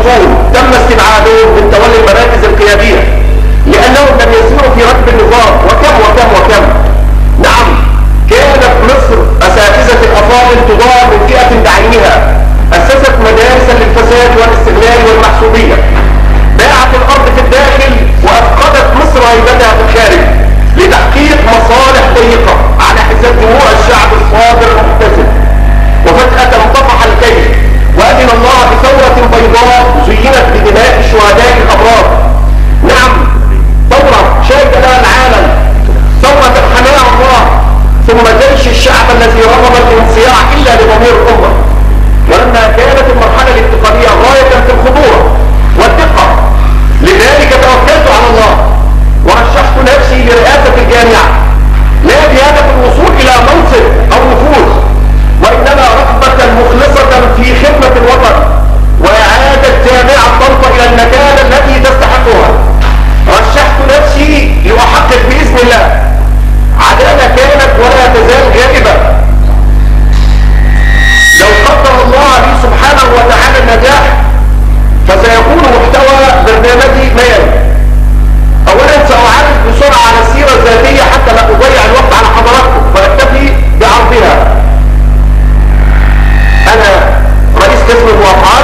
الموظفون تم استبعادهم من تولي المراكز القيادية لأنهم لم يسيروا في ركب النظام. وكم نعم، كانت مصر أساتذة الأفاضل تضار من فئة بعينها أسست مدارسا للفساد والاستغلال والمحسوبية، باعت الأرض في الداخل وأفقدت مصر هيبتها في الخارج لتحقيق مصالح ضيقة على حساب دموع الشعب الصابر المحتسب. وفجأة انطفح الكيل وأذن الله بثورة بيضاء زينت بدماء الشهداء الأبرار. نعم، ثورة شهد لها العالم، ثورة حماها الله، ثم جيش الشعب الذي رغب الانصياع إلا لضمير الأمة. ولما كانت المرحلة الانتقالية غاية في الخطورة والدقة، لذلك توكلت على الله ورشحت نفسي لرئاسة الجامعة، لا بهدف الوصول إلى منصب أو نفوذ، وإنما رغبة مخلصة في خدمة الوطن وإعادة جامعة طنطا إلى المكان الذي تستحقها. رشحت نفسي لأحقق بإذن الله عدالة كانت ولا تزال غائبة. لو قدر الله لي سبحانه وتعالى النجاح فسيكون محتوى برنامجي ما يلي. أولا سأعرض بسرعة على السيرة الذاتية حتى لا أضيع الوقت على حضراتكم فأكتفي بعرضها. أنا رئيس قسم الموافقات،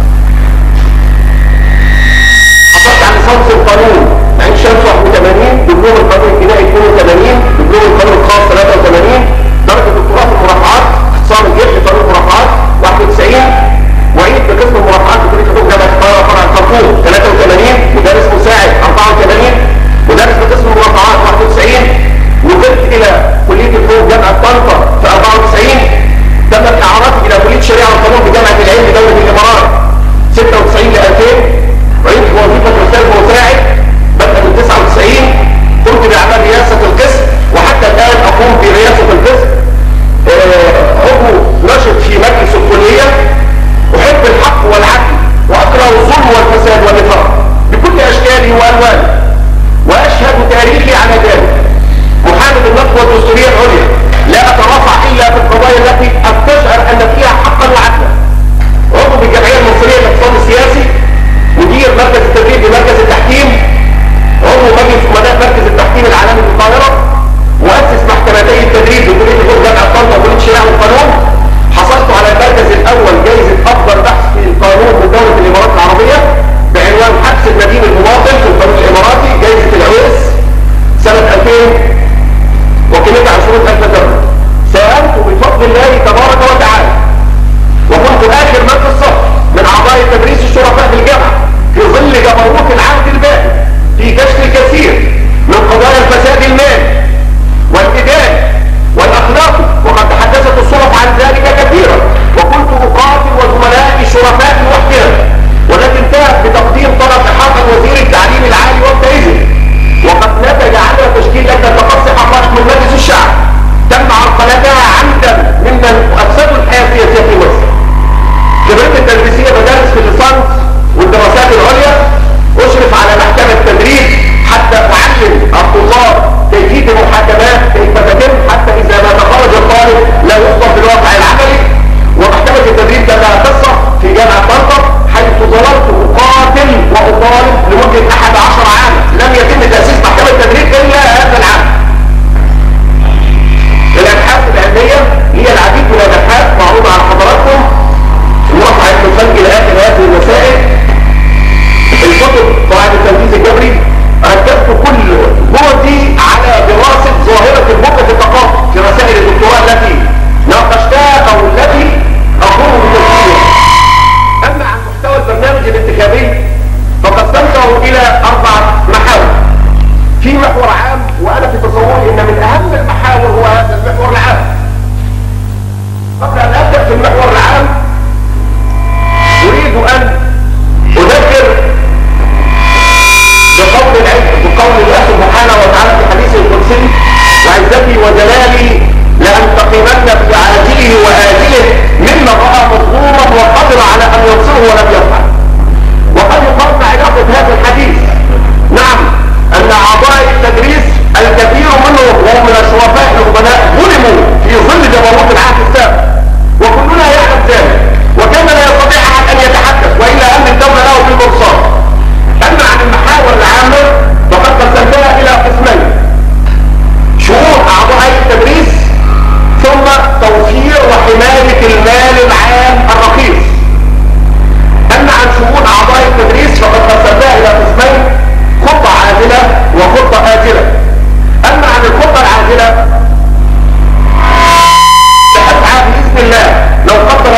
حصلت على ليسانس القانون عين شمس 81، دبلوم القانون الجنائي 82، دبلوم القانون الخاص 83، درجة دكتوراه في المرافعات، اختصار الجيش في قانون المرافعات 91، وعيد بقسم المرافعات بكلية حقوق جامعة القاهرة فرع الخرطوم 83، مدرس مساعد 84، مدرس بقسم المرافعات 91، وصلت إلى كلية حقوق جامعة طنطا في 94، تمت إعارتي إلى كلية الشريعة والقانون بجامعة العلم بدولة الإمارات 96 ل 2000، وعيد بوظيفة أستاذ مساعد بدأ من 99، قمت بأعمال رئاسة القسم وحتى الآن أقوم برئاسة القسم. عضو نشط في مجلس الكلية، أحب الحق والعدل وأكره الظلم والفساد والنفاق بكل أشكاله وألوانه، وأشهد تاريخي على ذلك. محامي النقوة الدستورية العليا، لا أترافع إلا في القضايا التي أستشعر أن فيها حقا وعدلا. عضو بالجمعية المصرية للاقتصاد السياسي، مدير مركز التدريب بمركز التحكيم، عضو مجلس أمناء مركز التحكيم العالمي في القاهرة، مؤسس محكمتي التدريب بكلية حقوق جامعة طنطا وكلية الشريعة والقانون. حصلت على المركز الأول جائزة أفضل بحث في القانون من دولة الإمارات العربية بعنوان حبس المدين المواطن في القانون الإماراتي، جائزة العويس سنة 2000 وقيمتها 20,000 درهم. ساهمت بفضل الله تبارك وتعالى وكنت آخر من في الصف من أعضاء تدريس الشرفاء في الجامعة في ظل جبروت العهد الباقي في كشف الكثير من قضايا الفساد المالي والإداري والأخلاقي، وقد تحدثت الصحف عن ذلك كثيرا، وكنت أقاتل وزملائي الشرفاء لوحدهم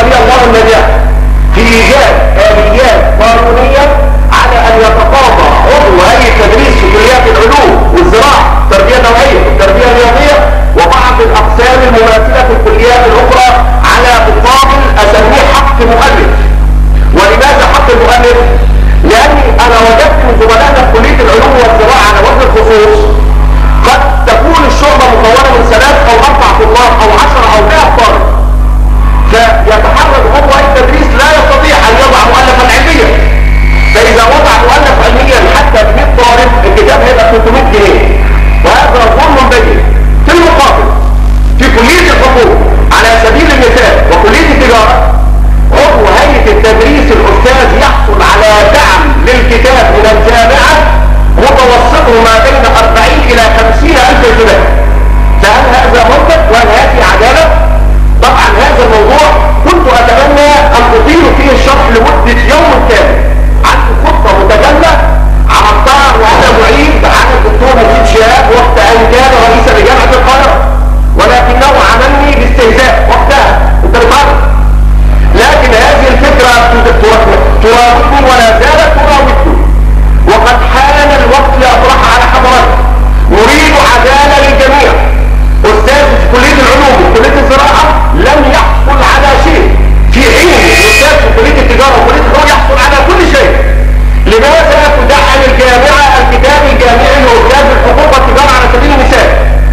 لي الله النجاح في ايجاد اليات قانونيه على ان يتقاضى عضو هيئه التدريس في كليات العلوم والزراعه، التربيه النوعيه والتربيه الرياضيه وبعض الاقسام المماثله في الكليات الاخرى على مقابل اسميه حق مؤلف. ولماذا حق المؤلف؟ لاني انا وجدت من زملائنا في كليه العلوم والزراعه على وجه الخصوص قد تكون الشعبه مكونه من 3 أو 4 طلاب او 10 أو 100 طالب، فيتحرك عضو هيئه التدريس لا يستطيع ان يضع مؤلفا علميا، فاذا وضع مؤلف علميا حتى ب 100 طالب الكتاب هيبقى 300 جنيه، وهذا ظلم بين. في المقابل في كليه الحقوق على سبيل المثال وكليه التجاره عضو هيئه التدريس الاستاذ يحصل على دعم للكتاب من الجامعه متوسطه ما بين 40 إلى 50 ألف جنيه. فهل هذا منطق وهل هذه عداله؟ طبعا هذا الموضوع كنت اتمنى ان اطيل فيه الشرح لمده يوم كامل. عندي خطه متجله عرضتها وانا معيد على الدكتور نجيب شهاب وقت ان كان رئيسا لجامعه القاهره، ولكنه عملني باستهزاء وقتها، انت بتعرف. لكن هذه الفكره تراودني ولا زالت تراودني، وقد حان الوقت لاطرحها على حضرتك. نريد عداله للجميع. استاذ في كليه العلوم وكليه الزراعه لم يحصل على شيء، في حين الاستاذ في كليه التجاره وكليه الحقوق يحصل على كل شيء. لماذا تدعم الجامعه الكتاب الجامعي لاستاذ الحقوق والتجاره على سبيل المثال؟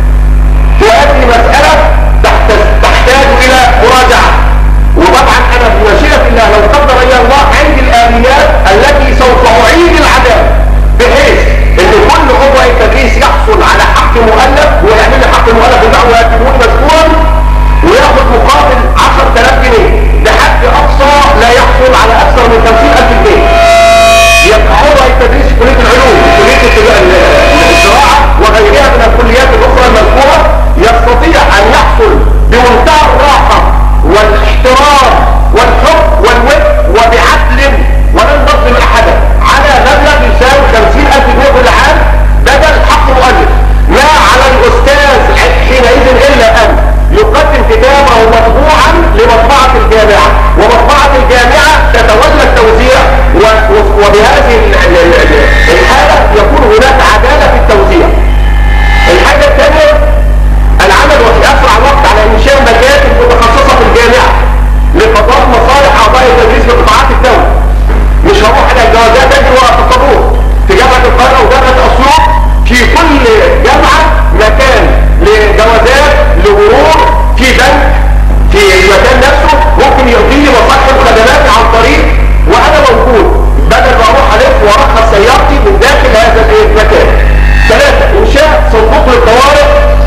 وهذه مساله تحتاج الى مراجعه. وطبعا انا بمشيئه الله لو قدر لي الله عندي الاليات التي سوف اعيد العداله، بحيث ان كل عضو التدريس يحصل على حق مؤلف ويعمل لي حق المؤلف بتاعه ويكتبون مذكورا وياخذ مقابل 10,000 جنيه لحد اقصى لا يحصل على اكثر من 50,000 جنيه. يبقى عضو التدريس في كليه العلوم وكليه الزراعه وغيرها من الكليات الاخرى المذكوره يستطيع ان يحصل بمنتهى الراحه والاحترام والحب والود وبعدل ولن نظلم احدا على مبلغ يساوي 50,000 جنيه كل عام بدل حق مؤلف. ما على الاستاذ حينئذ الا ان يقدم كتابه مطبوعا لمطبعه الجامعه، ومطبعه الجامعه تتولى التوزيع، وبهذه الحاله يكون هناك عداله في التوزيع. الحاجه الثانيه العمل وفي اسرع وقت على انشاء مكاتب متخصصه في الجامعه لقضاء مصالح اعضاء التدريس في قطاعات الدوله. مش هروح على الجوازات اجري ورا الطابور في جامعه القاهره وجامعه اسيوط، في كل جامعه مكان لجوازات لمرور، في بنك في المكان نفسه ممكن يقضي لي مصالح الخدمات عن طريق وانا موجود، بدل ما اروح الف وارخص سيارتي من داخل هذا المكان. 3 انشاء صندوق للطوارئ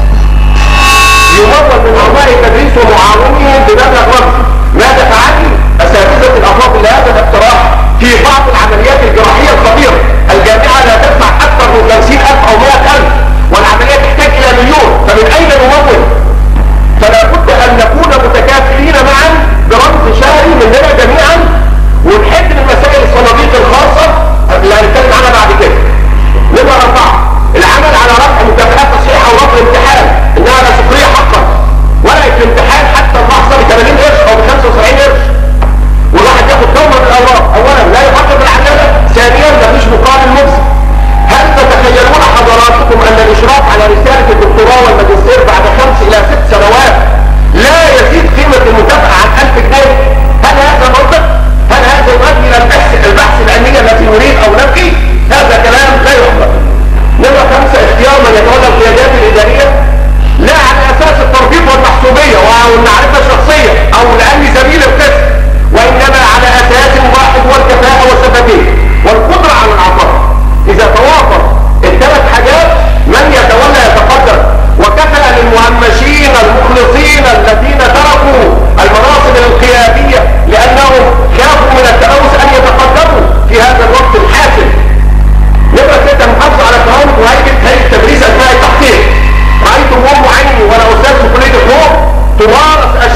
يمول من اعضاء التدريس ومعاونيهم بمبلغ رمزي. ماذا فعلت اساتذه الافاضل لهذا الاقتراح؟ في بعض العمليات الجراحيه الخطيره الجامعه لا تدفع اكثر من 50,000 او 100,000 والعمليه تحتاج الى مليون، فمن اين نمول؟ فلا بد ان نكون متكافئين معا برمز شهري مننا جميعا، ونحد من مسائل الصناديق الخاصه اللي هنتكلم عنها بعد كده. نمرة 4 العمل على رفع مكافآت تصحيح او رفع الامتحان، انها لا سخريه حقا، ولا الامتحان حتى اللحظه ب 80 قرش او ب 75 قرش، والواحد ياخد دوره من الاوراق. اولا لا يحقق العداله، ثانيا مفيش مقابل مجزي. هل تتخيلون حضراتكم ان الاشراف على رساله الدكتوراه والماجستير بعد 5 إلى 6 سنوات لا يزيد قيمه المكافاه عن 1000 جنيه؟ هل هذا منطق؟ هل هذا يؤدي الى البحث العلمي التي نريد او نبغي؟ هذا كلام لا يحمل. نمرة 5 اختيار من يتولى القيادات الاداريه لا على اساس التربيط والمحسوبيه والمعرفه الشخصيه او لاني زميل القسم، وانما على اساس واحد والكفاءه والسببيه والقدره على العطاء. اذا توافر ال3 حاجات من يتولى يتقدم، وكفى للمهمشين المخلصين الذين تركوا المناصب القياديه لانهم خافوا من التلوث ان يتقدموا في هذا الوقت الحاسم. نمرة 6 محافظة على كرامة وهيئة التدريس اثناء التحقيق. رايت ام عيني وانا استاذ في كليه الحقوق تمارس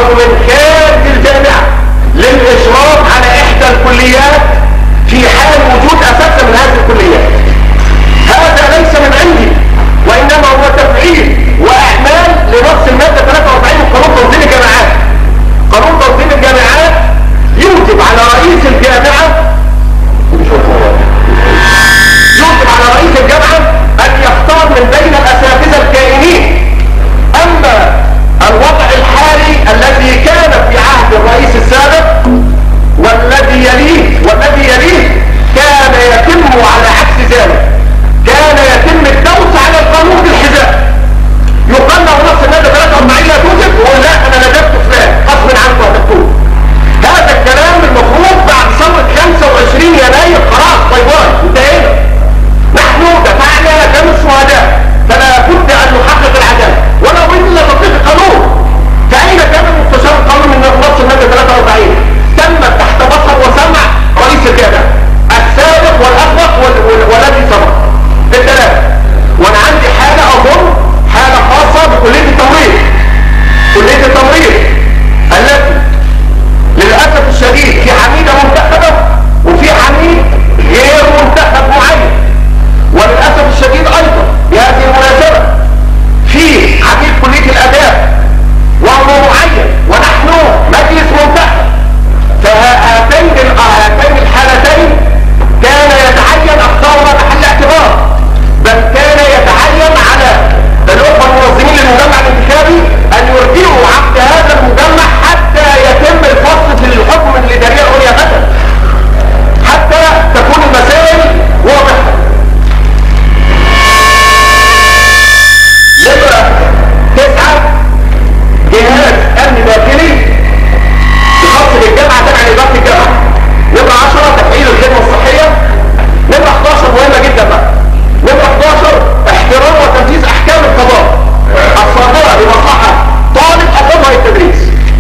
او من خارج الجامعة للاشراف على احدى الكليات في حال وجود اساتذة من هذه الكليات. هذا ليس من عندي، وانما هو تفعيل واعمال لنص المادة 43 من قانون تنظيم الجامعات. قانون تنظيم الجامعات يوجب على رئيس الجامعة ان يختار من بين الاساتذة الكائنين. اما الوضع الحالي الذي كان في عهد الرئيس السابق والذي يليه كان يتم على عكس ذلك، كان يتم الدوس على القانون بالحذاء. يقال له نص المادة 43 لا توجد، ويقول لا انا ندبت فلان غصب عنكم هتكتبوه. هذا الكلام المفروض بعد ثورة 25 يناير خلاص باي باي انتهينا. نحن دفعنا دم الشهداء، فلا بد ان نحقق العدالة ولو الا تطبيق القانون. فاين كان المستشار القانوني من نص المادة 43؟ تم تحت بصر وسمع رئيس الجامعة السابق والاسبق والذي سبق بالثلاثة. وانا عندي حالة اظن حالة خاصة بكلية التمريض. كلية التمريض التي للأسف الشديد في عميدة منتخبة وفي عميد غير منتخب معين. وللأسف الشديد أيضا بهذه المناسبة في عميد كلية الآداب وهو معين ونحن مجلس منتخب. فهاتين الحالتين كان يتعين أكثرها محل اعتبار، بل كان يتعين على الأخوة المنظمين للمجمع الانتخابي أن يرجعوا عقد هذا المجمع حتى يتم الفصل في الحكم الإداري العليا غدا، حتى تكون المسائل واضحة. نمرة 9 جهاز أمن داخلي خاص بالجامعة تبع لإدارة الجامعة. نمرة 10 تفعيل الخدمة الصحية. نمرة 11 مهمة جدا بقى. نمرة 11 احترام وتنفيذ أحكام القضاء الصادرة لمصلحة طالب أقامة التدريس.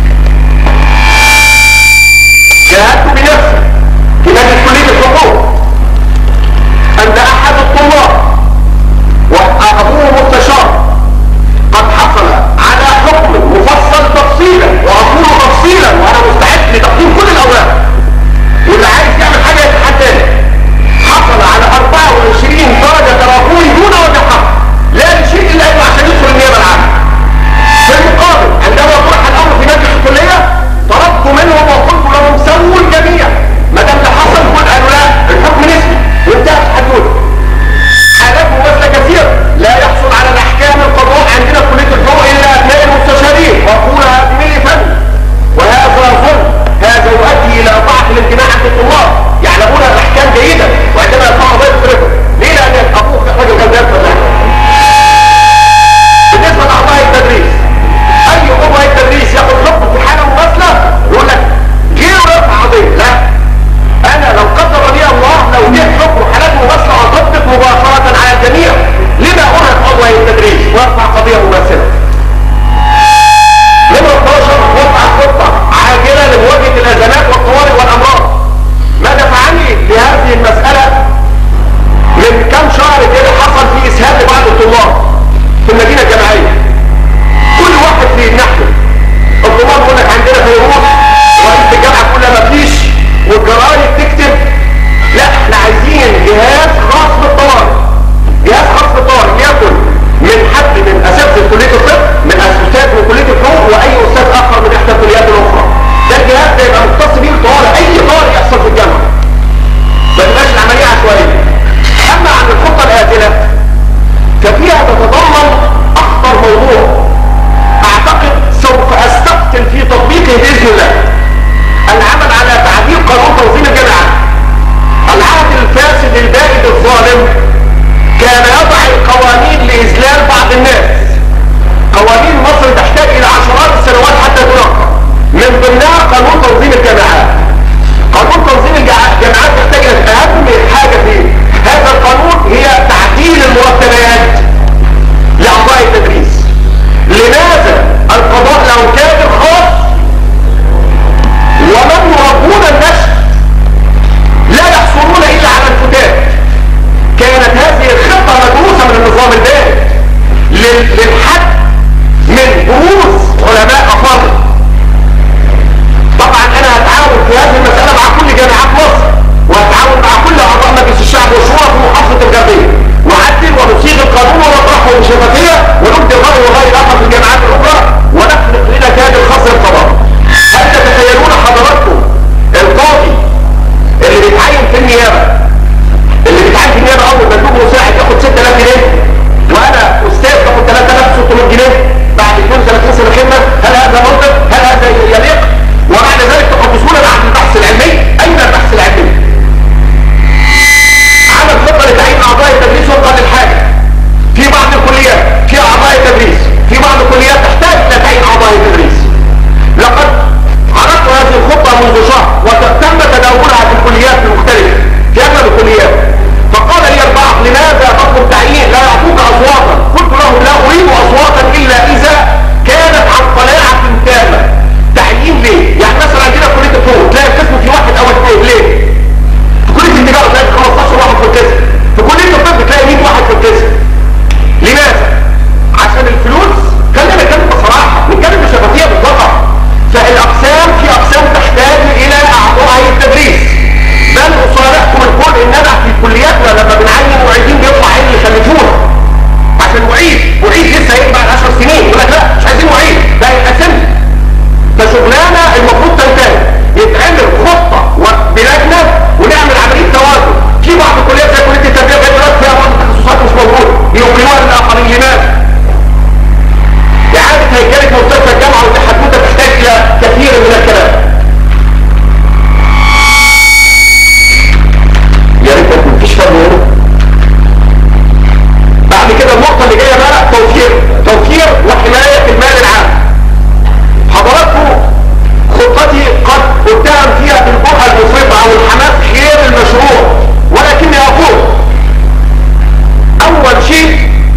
جاهدت بنفسي في مجلس كلية الحقوق أن أحد الطلاب وأبوه مستشار قد حصل على حكم مفصل تفصيلا، وأقول تفصيلا وأنا مستعد لتقديم كل الأوراق، واللي عايز يعمل حاجة يتحداني. حصل على 24 درجة تراكمي دون وجه حق، لا لشيء إلا إنه عشان يدخل النيابة العامة. في المقابل عندما طرح الأمر في مجلس الكلية طلبت منهم وقلت لهم سووا الجميع، ما دام اللي حصل قل قالوا لا الحكم نسبي وانتهت الحدود. حالات مماثلة كثيرة لا يحصل على الأحكام القضاء عندنا في كلية الحقوق إلا أبناء المستشارين، وأقولها بملء فم، وهذا ظلم. هذا يؤدي إلى ضعف الانتماء عند الطلاب، يعلمون الأحكام جيدا وعندما يطلعوا ضيف فرقه ليه؟ لأن أبوه رجل كذاب فلاح. بالنسبة لأعضاء التدريس، أي عضو التدريس ياخد حكم في حالة مماثلة يقول لك جه ورفع قضية. لا، أنا لو قدر لي الله لو جه حكم حالات مماثلة أطبق مباشرة على الجميع. لما أرهق عضو التدريس وارفع قضية مماثلة؟ نمرة 12 وضع خطة عاجلة لمواجهة الأزمات والطوارئ والأمراض. ما دفعني لهذه المسألة من كم شهر كده حصل في إسهال لبعض الطلاب في المدينة الجامعية. كل واحد في ناحية الطلاب يقول لك عندنا فيروس، ورئيس الجامعة كلها ما فيش، والجرايد تكتب لا احنا عايزين جهاز خاص بالطوارئ. جهاز خاص بالطوارئ يكن من حد من أساتذة كلية الطب، من أستاذ من كلية الحقوق، وأي أستاذ آخر من إحدى الكليات الأخرى. ده الجهاز ده يبقى مختص بيه الطوارئ، أي طوارئ يحصل في الجامعة. ما تبقاش العملية عشوائية. أما عن الخطة الآتية ففيها تتضمن أخطر موضوع أعتقد سوف أستقتل في تطبيقه بإذن الله: العمل على تعديل قانون تنظيم الجامعات. العهد الفاسد البائد الظالم كان يضع القوانين لإذلال بعض الناس. قوانين مصر تحتاج إلى عشرات السنوات حتى تنقى، من ضمنها قانون تنظيم الجامعات. قانون تنظيم الجامعات يحتاج إلى أهم حاجة فيه هذا القانون هي تعديل المرتبات لأعضاء التدريس. لماذا القضاء له كادر خاص ومن يربون النشء لا يحصلون إلا على الفتات؟ كانت هذه الخطة مدروسة من النظام البارد بيوكلوها للاخرين. لماذا؟ اعاده هيكله مستشفى الجامعه وتحدثها تحتاج الى كثير من الكلام. يا ريت مفيش فرق هنا. بعد كده النقطه اللي جايه بقى توفير وحمايه المال العام. حضراتكم خطتي قد اتهم فيها بالجرأة المفرطة او الحماس غير المشروع، ولكني اقول اول شيء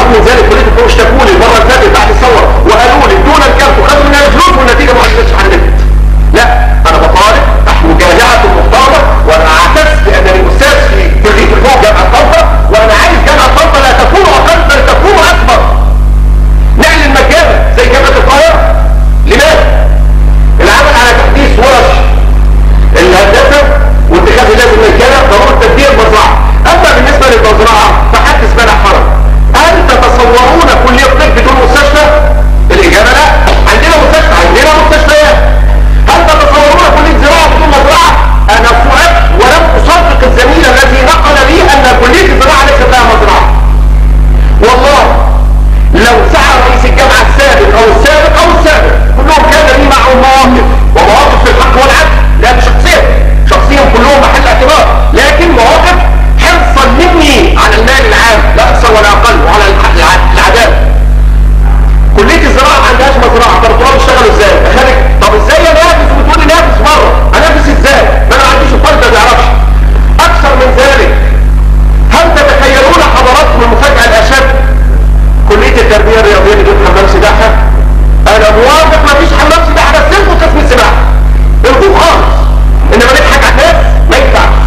بالرغم من ذلك كليه الفنون اشتكوا لي المره اللي فاتت بعد الثوره وقالوا لي ادونا الكارت وخدوا منها الفلوس والنتيجه ما حصلتش على النت. لا انا بطالب نحن جامعه محترمه وانا اعتز بانني استاذ في كليه الفنون جامعه طنطا، وانا عايز جامعه طنطا لا تكون اقل بل تكون اكبر. نعلن مجانا زي جامعه القاهره. لماذا؟ العمل على تحديث ورش الهندسه واتخاذ لازم مجانا ضروره تدبير مزرعه. اما بالنسبه للمزرعه فحدث بلا حرج. هل تتصورون كليه طب بدون مستشفى؟ الاجابه لا. عندنا مستشفى، عندنا مستشفيات. هل تتصورون كليه زراعه بدون مزرعه؟ انا سئلت ولم اصدق الزميل الذي نقل لي ان كليه الزراعه ليست لها مزرعه. والله لو سعى رئيس الجامعه السابق او السابق او السابق كلهم كان لي معهم مواقف ومواقف في الحق والعدل، لا شخصيا كلهم محل اعتبار، لكن مواقف حرصا مني على المال العام لا اكثر ولا اقل وعلى العداله. كليه الزراعه ما عندهاش مزرعه، طب الطلاب يشتغلوا ازاي؟ خارج طب ازاي انافس وبتقول لي نافس بره؟ انافس ازاي؟ ما انا ما عنديش الطالب ما بيعرفش. اكثر من ذلك هل تتخيلون حضراتكم المفاجاه الاشد؟ كليه التربيه الرياضيه بدون حمام سباحه. انا موافق ما فيش حمام سباحه بس الغوا قسم السباحه، الغوه خالص، انما نضحك على الناس ما ينفعش.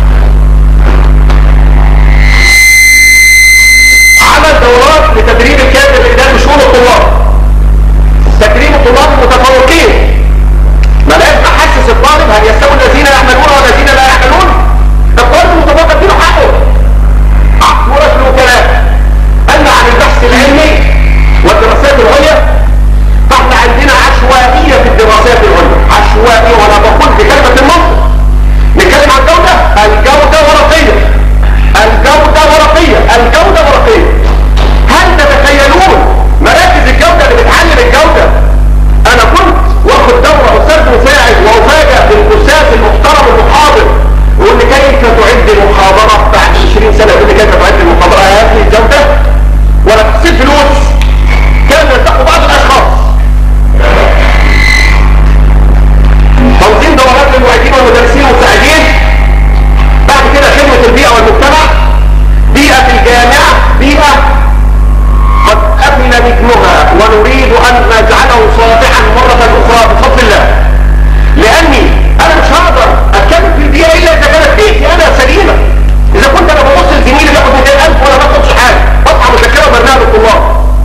عمل دورات لتدريب الكادر لاداره شؤون الطلاب، تكريم الطلاب المتفوقين. ما لازم احسس الطالب هل يستوي الذين يعملون والذين لا يعملون؟ الطالب المتفوق اديله حقه. عقد ورش الوكلاء. اما عن البحث العلمي والدراسات العليا فاحنا عندنا عشوائيه في الدراسات العليا، عشوائيه، وانا بقول بكلمه المنطق. نتكلم عن الجوده، الجوده ورقيه، الجوده ورقيه، الجوده ورقيه. هل تتخيلون مراكز الجوده اللي بتعلم الجوده؟ انا كنت واخد دوره استاذ مساعد وافاجئ بالاستاذ المحترم المحاضر يقول لي كيف تعد المحاضره بعد 20 سنه، يقول لي كيف تعد المحاضره هذه الجوده ولا تحصيل فلوس. كانوا يلتقوا بعض الاشخاص تنظيم دورات للمعيدين والمدرسين والمساعدين، بعد كده خدمه البيئه والمجتمع. بيئه الجامعه بيئه قد أمن نجمها ونريد أن نجعله ساطعا مرة أخرى بفضل الله، لأني أنا مش هقدر أتكلم في البيئة إلا إذا كانت بيئتي أنا سليمة. إذا كنت أنا ببص لزميلي بياخد 200,000 وأنا ما باخدش حاجة، بطلع مذكرة وبرنامج للطلاب.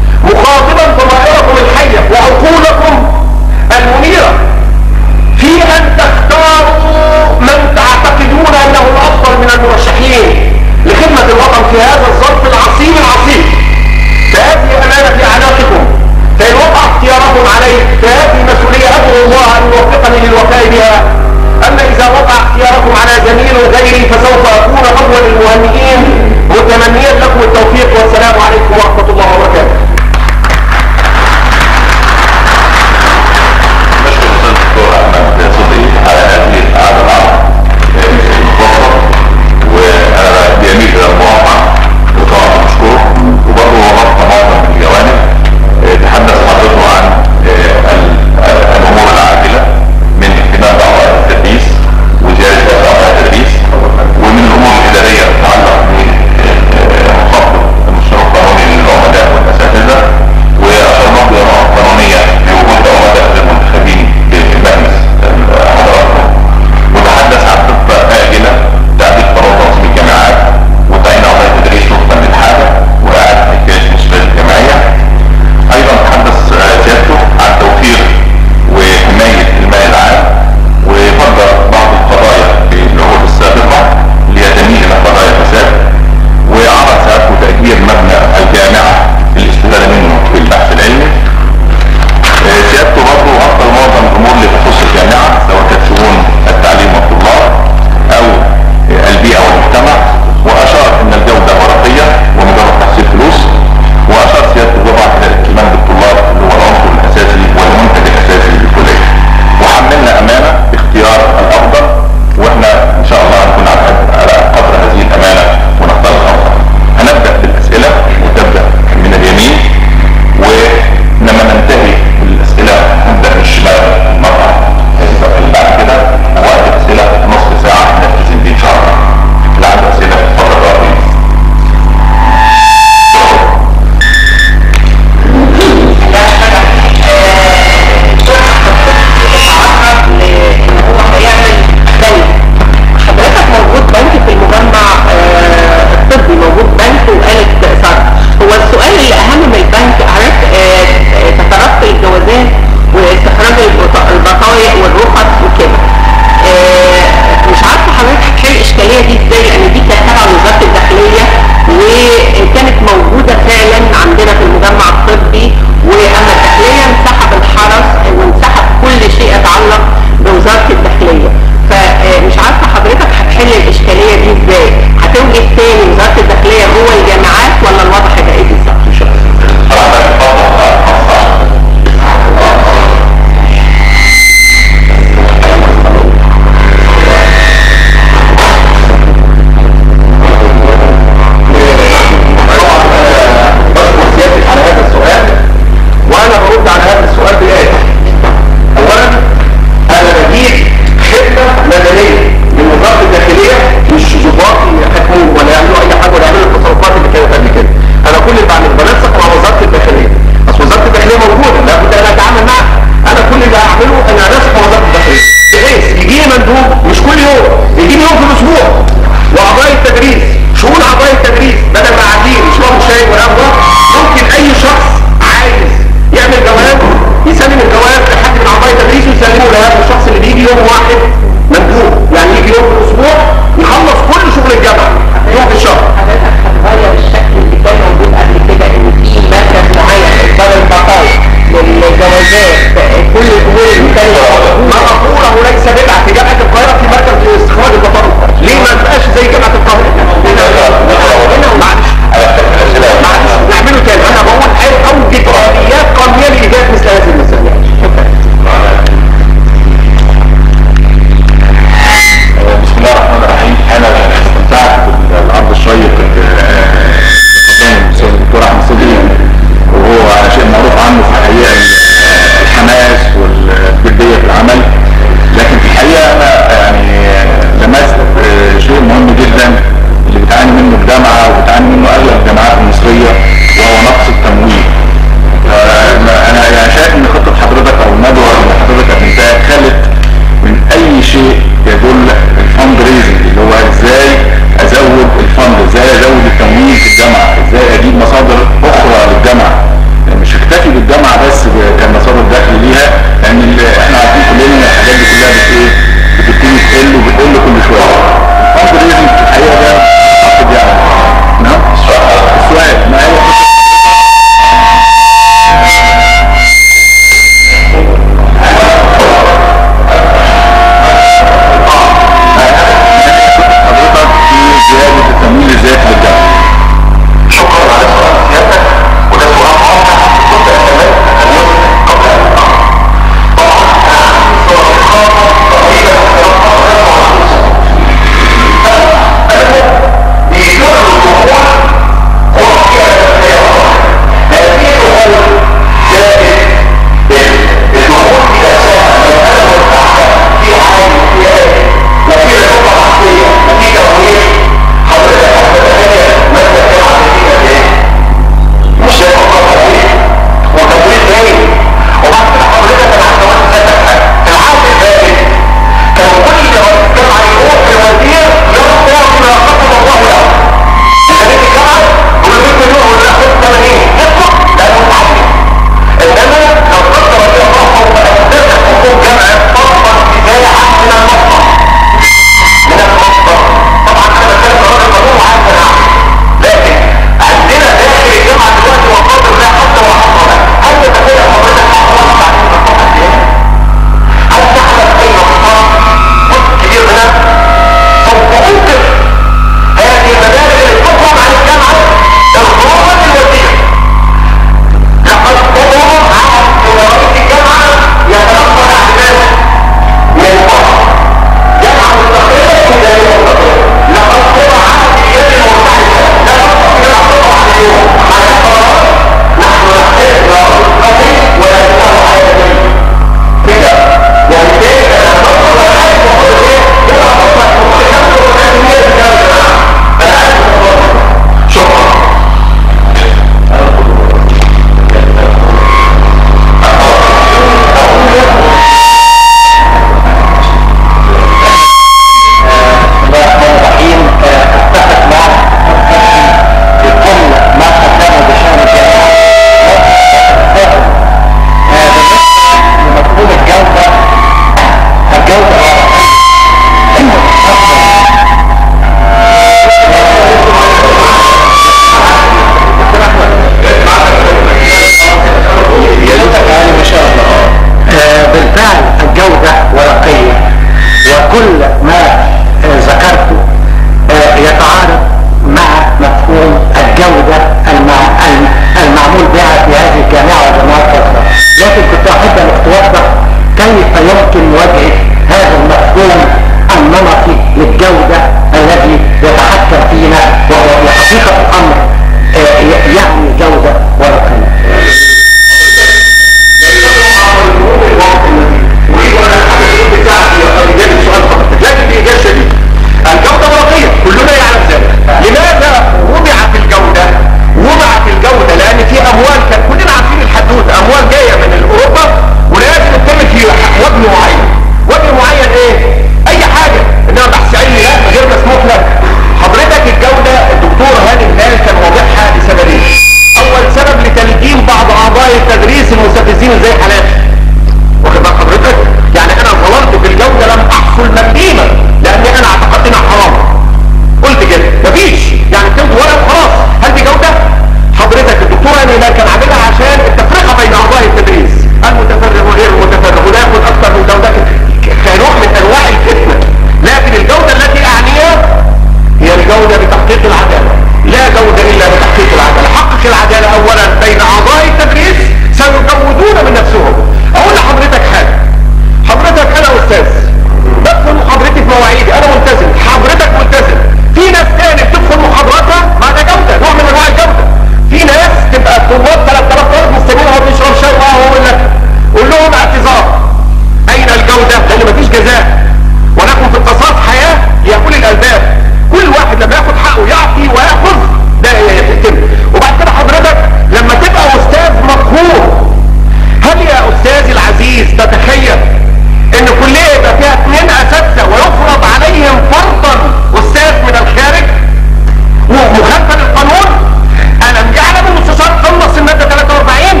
تحقق العدالة اولا بين اعضاء التدريس سيجودون من نفسهم. اقول لحضرتك حاجة، حضرتك انا استاذ بدخل محاضرتي في مواعيدي، انا ملتزم، حضرتك ملتزم. في ناس تاني بتدخل محاضراتها ما ده جودة، نوع من انواع الجودة. في ناس تبقى الطلاب 3000 طالب مستنيين وهو بيشرب شاي وهو يقول لك قول لهم اعتذار. اين الجودة؟ لان مفيش جزاء، ولكم في القصاص حياة ليقول الالباب. كل واحد لما ياخد حقه يعطي وياخذ، ده يتم. وبعد كده حضرتك لما تبقى استاذ مقهور، هل يا استاذي العزيز تتخيل ان كلية يبقى فيها 2 اساتذة ويفرض عليهم فرضا استاذ من الخارج ومخالفة للقانون؟ ألم يعلم المستشار قنص المادة 43؟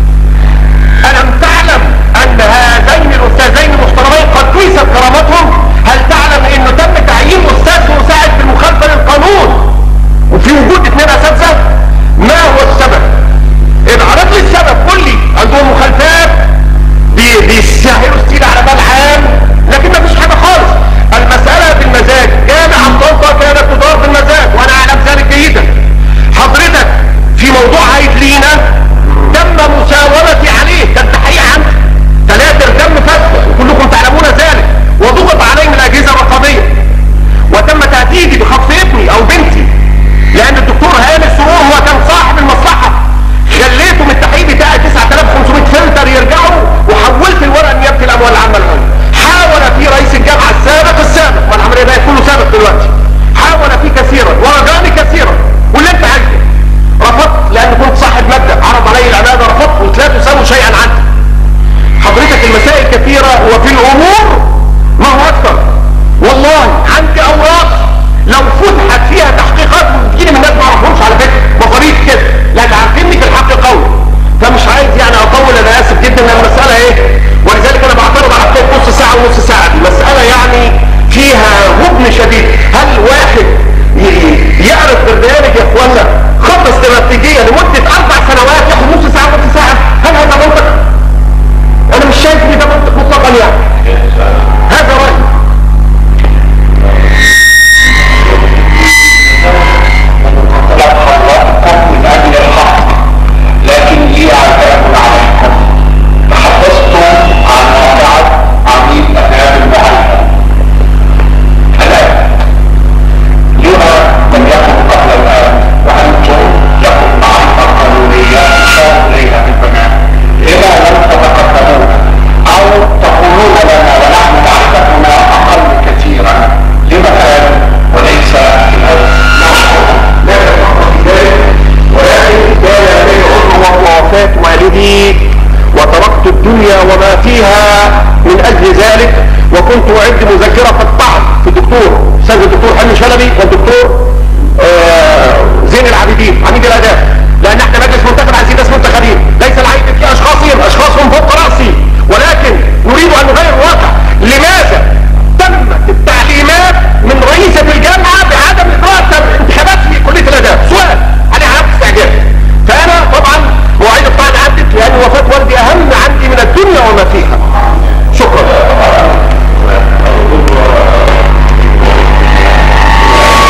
ألم تعلم أن هذين الأستاذين المحترمين قد كيست كرامتهم؟ هل تعلم أنه تم تعيين أستاذ مساعد في المخالفة للقانون وفي وجود 2 أساتذة؟ ما هو السبب؟ إذا عرض لي السبب قل لي. عندهم مخالفات بيسهلوا السير على بال عام، لكن ما فيش حاجة خالص. المسألة بالمزاج. جامعة طنطا كانت تدار بالمزاج وأنا أعلم ذلك جيدا. حضرتك في موضوع عيد لينا تم مساومتي عليه، كان تحقيق عندي 3 دم فتح وكلكم تعلمون ذلك، وضغط علي من الاجهزه الرقابيه، وتم تهديدي بخطف ابني او بنتي، لان الدكتور هاني السرور هو كان صاحب المصلحه. خليته من التحقيق بتاعي 9500 فلتر يرجعوا، وحولت الورقه نيابه الاموال العامه العليا. حاول فيه رئيس الجامعه السابق والعمليه بقت كله سابق دلوقتي، حاول فيه كثيرا ورجاني كثيرا واللي انت عايزه. رفضت لان كنت صاحب مبدأ، عرض علي العبادة رفضت، قلت لا تساوي شيئا عنك. حضرتك المسائل كثيرة وفي الامور ما هو اكثر. والله عندي اوراق لو فتحت فيها تحقيقات بتجيلي من ناس ما اعرفهمش على فكرة، مصاريف كده، لان عارفيني في الحق قوي. فمش عايز يعني اطول، انا اسف جدا ان المسألة ايه، ولذلك انا بعترض على حكاية نص ساعة ونص ساعة. المسألة يعني فيها غبن شديد. هل واحد يعرف برنامج يا اخوانا خطة استراتيجية لمدة 4 سنوات ياخد نص ساعة ونص ساعة؟ هل هذا منطق؟ انا مش شايف ان ده منطق مطلقا يعني. هذا رأيي. لقد من اجل الحق، لكن لي عتاب عليكم. تحدثتم عن واقعة عميد ابناء المعلم. الان لما لم يكن قبل الان وانتم لكم معرفة قانونية تشار اليها في البنات، لما لم تتقدمون او تقولون لنا ونحن معرفتنا اقل كثيرا؟ لما كان وليس ولكن كان لدي عذر ووفاة والدي وتركت الدنيا وما فيها من اجل ذلك، وكنت اعد مذكرة الطعن في الدكتور استاذ الدكتور حلمي شلبي والدكتور زين العابدين عميد الاداب، لان احنا مجلس منتخب عايزين ناس منتخبين، ليس العيب في اشخاصهم فوق راسي، ولكن نريد ان نغير الواقع. لماذا تمت التعليمات من رئيسة الجامعة بعدم اجراء انتخابات في كلية الاداب؟ سؤال عليه علامة استعجاب. فانا طبعا مواعيد الطعن عدت، لان وفاة والدي اهم عندي من الدنيا وما فيها. شكرا.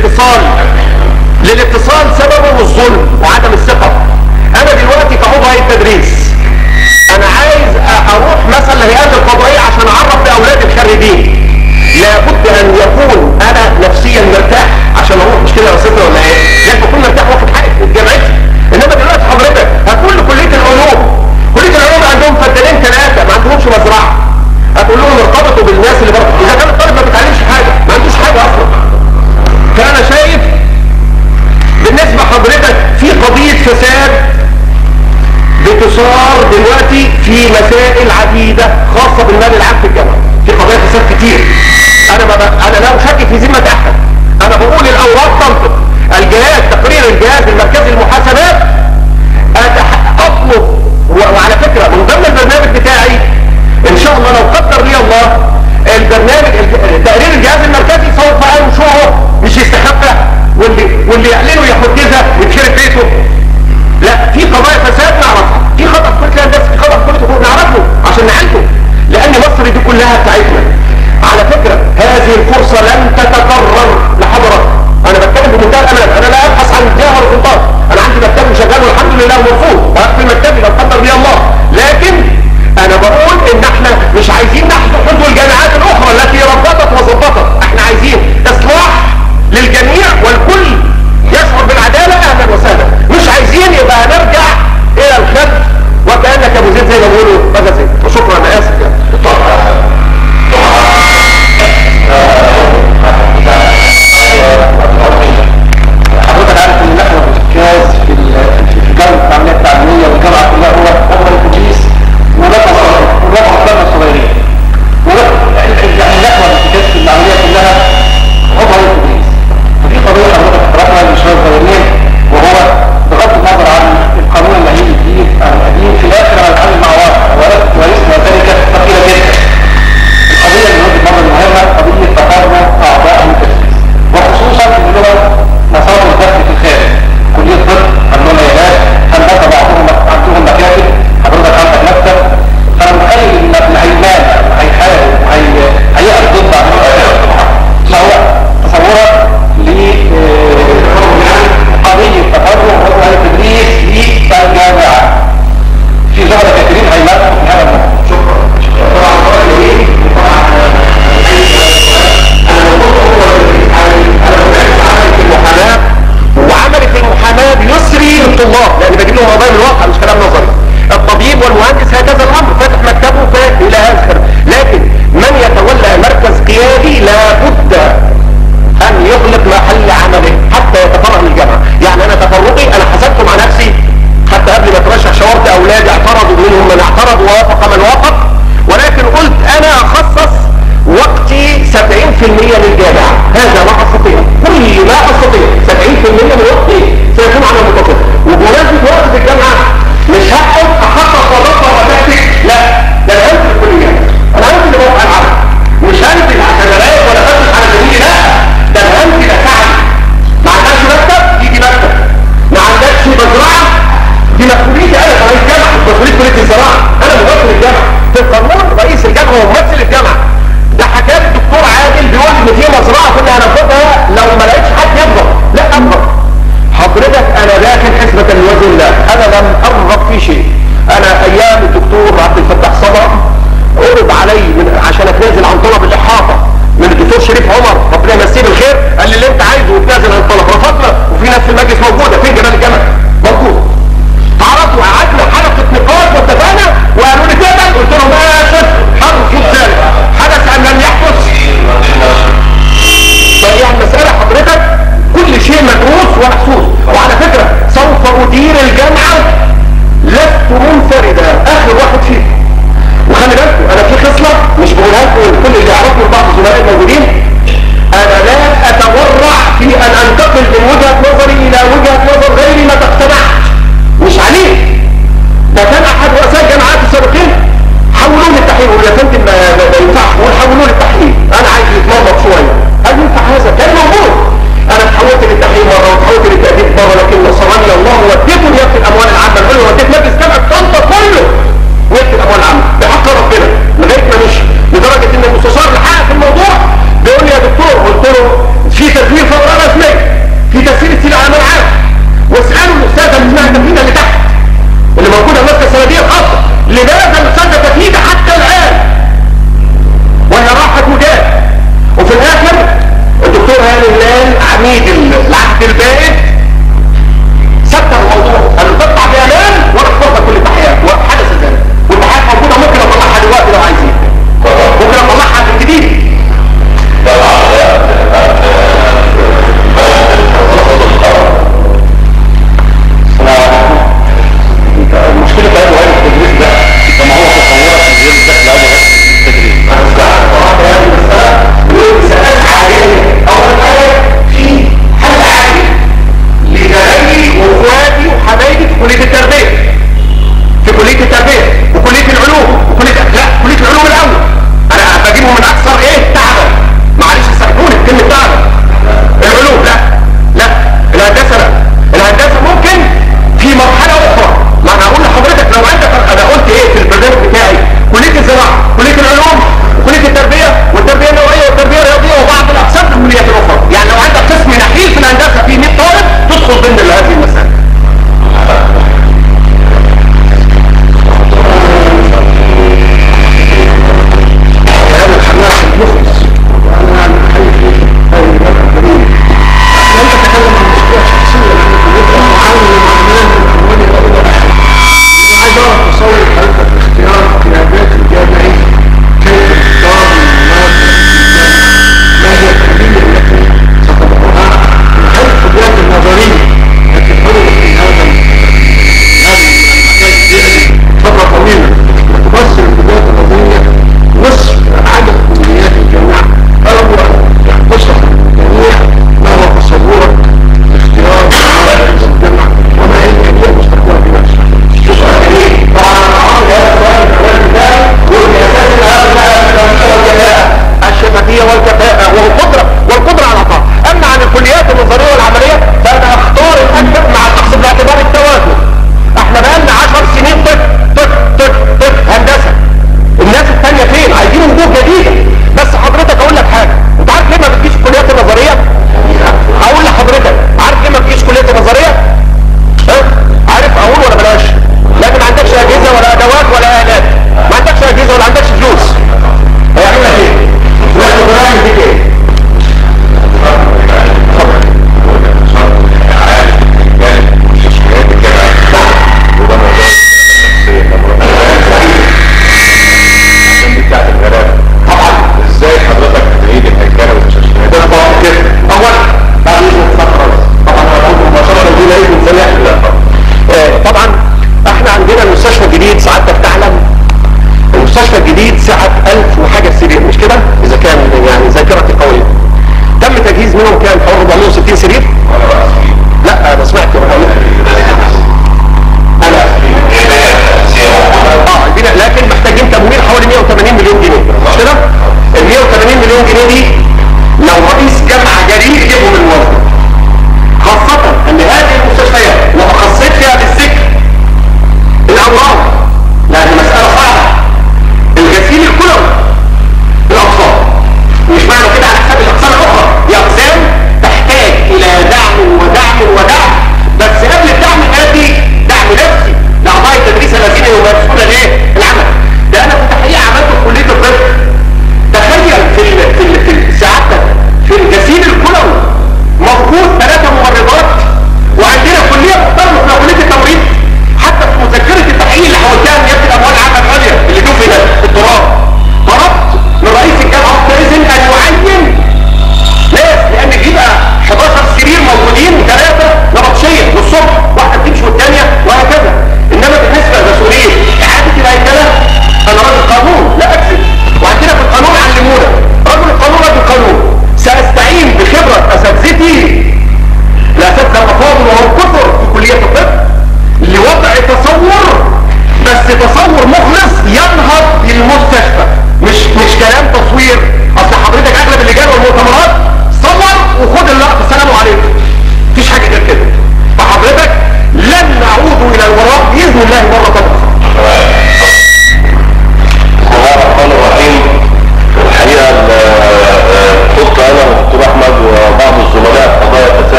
للاتصال سببه الظلم وعدم الثقة. انا دلوقتي كعضو هيئة التدريس انا عايز اروح مثلا لهيئات القضائية عشان اعرف لاولاد الخريجين، لابد ان يكون انا نفسيا مرتاح عشان اروح، مش كده يا استاذ ولا ايه؟ لازم اكون مرتاح واخد حقي في جامعتي. انما دلوقتي حضرتك هتقول لكلية العلوم عندهم فدانين 3 ما عندهمش مزرعة، هتقول لهم ارتبطوا بالناس اللي بره، اذا كان الطالب ما بيتعلمش حاجة ما عندوش حاجة اصلا. فانا شايف بالنسبة حضرتك في قضية فساد بتصار دلوقتي في مسائل عديدة خاصة بالمال العام في الجامعة، في قضايا فساد كتير. انا لا اشكك في ذمة احد، انا بقول الاوراق تنطق. تقرير الجهاز المركزي للمحاسبات اطلب، وعلى فكرة من ضمن البرنامج بتاعي ان شاء الله لو قدر لي الله البرنامج تقرير الجهاز المركزي سوف انشره، مش يستخبى واللي يعلنه ياخد جزء ويتخرب بيته. لا، في قضايا فساد نعرفها، في خطأ في كل الناس، في خطأ في كل نعرفه عشان نعالجه، لان مصر دي كلها بتاعتنا. على فكرة هذه الفرصة لن تتكرر لحضرتك، انا بتكلم بمنتهى الامان، انا لا ابحث عن الجاه والسلطان، انا عندي مكتبي شغال والحمد لله مرفوض في مكتبي لو قدر لي الله. لكن انا بقول ان احنا مش عايزين نحن الجامعات الاخرى التي ربطت وظبطت، احنا عايزين اصلاح للجميع والكل يشعر بالعدالة اهلا وسهلا، مش عايزين يبقى نرجع الى الخد وكأنك ابو زيد زي ما بيقولوا بقى زيد. وشكرا، انا اسف يعني. حضرتك عارف ان نحن الركاز في الجامعة العملية التعليمية والجامعة كلها هو التدريس ونفع الطلبة الصغيرين، يعني نحن الركاز في العملية كلها هو التدريس. وفي قضية حضرتك اقترحها للشباب الصغيرين، وهو بغض النظر عن القانون اللي هيجي جديد عن القديم، في الاخر انا بتعامل مع واقع ورثنا ذلك ثقيلة جدا. القضية اللي وجهة نظر مهمة قضية تقارب اعضاء التدريس، وخصوصا في اللغة مصادر الدخل في الخارج. كلية طب عندهم عيادات، هندسة بعضهم عندهم مكاتب، حضرتك عندك مكتب، فانا متخيل ان العلمان هيحاول هيقف ضد فهو تصورك لقضية تقارب اعضاء التدريس للجامعة. في زملاء كثيرين هيمارسوا في هذا الموضوع. شكرا. وعملت المحاماة بيسري للطلاب، لان بجيب لهم قضايا من الواقع مش كلام نظري. الطبيب والمهندس هكذا الامر، فاتح مكتبه الى اخره. لكن من يتولى مركز قيادي لابد ان يغلق محل عمله حتى يتفرغ من الجامعه. يعني انا تفرغي انا حسبت مع نفسي حتى قبل ما اترشح، شاورت اولادي اعترضوا، منهم من اعترض ووافق من وافق، ولكن قلت انا اخصص وقتي 70% للجامعة، هذا ما استطيع، كل ما استطيع 70% من وقتي سيكون على المتوسط. وبمناسبة وقت في الجامعة مش هقعد اخطط وضبط وتكتيك، لا ده انا هنزل الكليات، انا هنزل لموقع العمل، مش هنزل عشان اراقب ولا فتش على زميلي، لا ده انا هنزل اساعد. ما عندكش مكتب يجي مكتب، ما عندكش مزرعة دي مسؤوليتي انا كرئيس جامعة، مش مسؤولية كلية الزراعة، انا ممثل الجامعة في القانون، رئيس الجامعة وممثل الجامعة. ده حكاية الدكتور عادل بيقول ان في مزرعة كنا هناخدها لو ما لقيتش حد يضرب، لا اضرب. حضرتك انا داخل حسبة لوجه الله، انا لم ارغب في شيء. انا ايام الدكتور عبد الفتاح صبر عرض علي عشان اتنازل عن طلب الاحاطة من الدكتور شريف عمر ربنا يمسيه بالخير، قال لي اللي انت عايزه وتنازل عن الطلب، رفضنا. وفي ناس في المجلس موجودة، فين جمال الجامعة موجود، تعرضوا قعدنا حلقة نقاش واتفقنا وقالوا لي كده، قلت لهم اسف هرفض ذلك، حدث ان لم يحدث. فهي المسألة حضرتك كل شيء مدروس ومحسوس. وعلى فكرة سوف ادير الجامعة